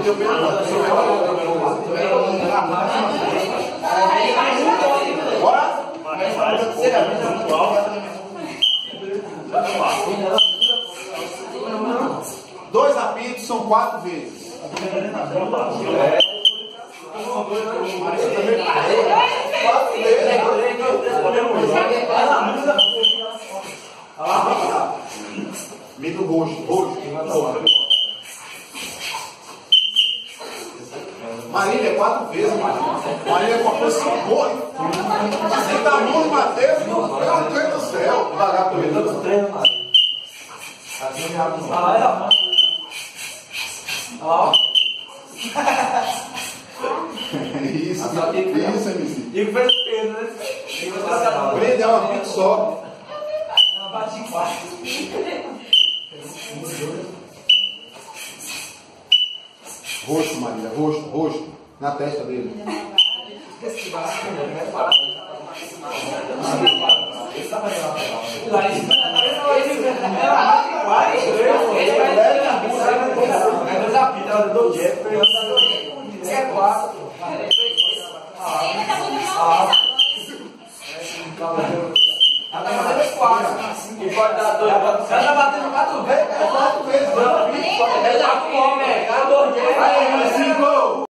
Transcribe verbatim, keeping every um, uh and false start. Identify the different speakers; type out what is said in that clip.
Speaker 1: Bora? Dois apitos são quatro vezes. Mito roxo, roxo. Marília é quatro vezes, Marília. Marília é com a posição boa. Você tá muito, Matheus, meu Deus do céu. Devagar com ele. Isso, isso, M C.
Speaker 2: E fez o peso, né?
Speaker 1: Prende é uma pizza só.
Speaker 2: Ela bate em quatro.
Speaker 1: Roxo, Marília, roxo, roxo. Na testa dele.
Speaker 2: E pode dar dois. Ela tá batendo quatro vezes.
Speaker 1: Quatro vezes.
Speaker 2: Ela tá com homem, cara, dois.
Speaker 1: Cinco.